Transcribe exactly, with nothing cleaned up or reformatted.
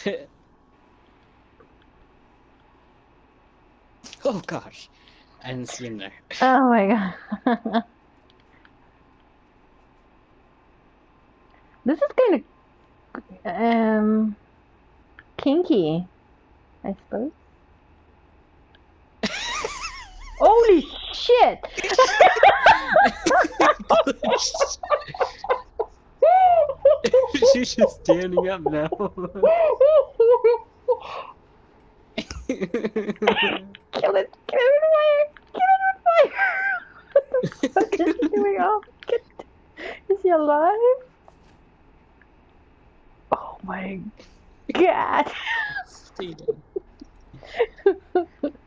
Oh gosh, I didn't see him there. Oh my god. This is kind of um kinky, I suppose. Holy shit! She's just standing up now. Kill it! Get it on fire! Get it on fire! What the fuck is he doing? Oh, get... Is he alive? Oh my god! Stay dead.